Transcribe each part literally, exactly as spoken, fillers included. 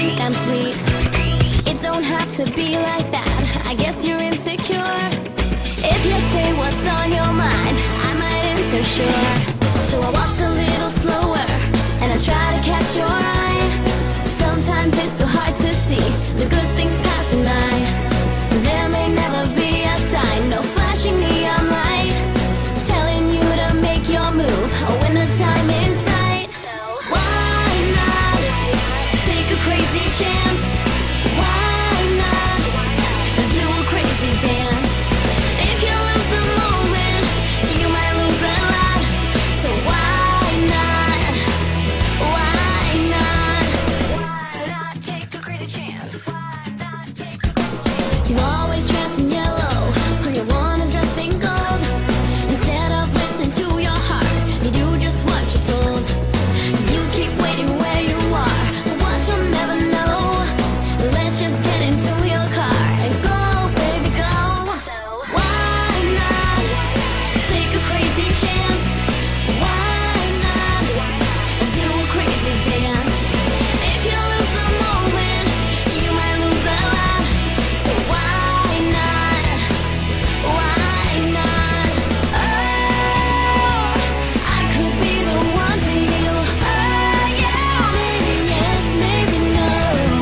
think I'm sweet. It don't have to be like that, I guess you're insecure. If you say what's on your mind, I might answer sure. So I walk a little slower, and I try to catch your eye. Sometimes it's so hard to see the good things passing by. There may never be a sign, no flashing neon light telling you to make your move when the time is right. Why not take a crazy chance? Why not do a crazy dance? If you lose the moment, you might lose a lot. So why not? Why not? Why not take a crazy chance? Why not take a crazy chance? You always dress in yellow when you wanna dress in gold. Instead of listening to your heart, you do just what you're told. You keep waiting where you are, but what you'll never know. Let's just get into your car and go, baby, go. Why not take a crazy chance? Why not do a crazy dance? If you lose the moment, you might lose a lot. So why not? Why not? Oh, I could be the one for you. Oh yeah, maybe yes, maybe no.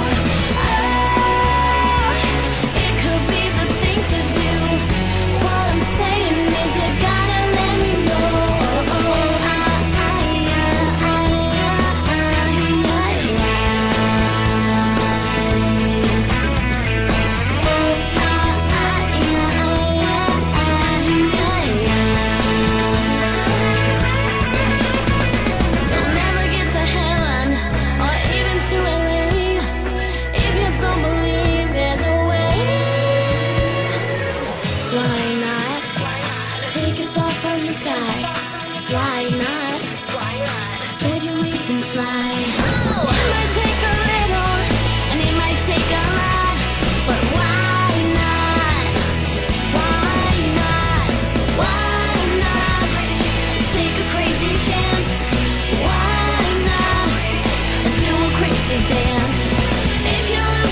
Oh, it could be the thing to do. What I'm saying is you gotta let me know. I, I, You'll never get to heaven or even to L A if you don't believe there's a way. Why not take us off from the sky? Why not spread your wings and fly? Oh, it might take a little and it might take a lot, but why not? Why not? Why not take a crazy chance? Why not do a crazy dance? If you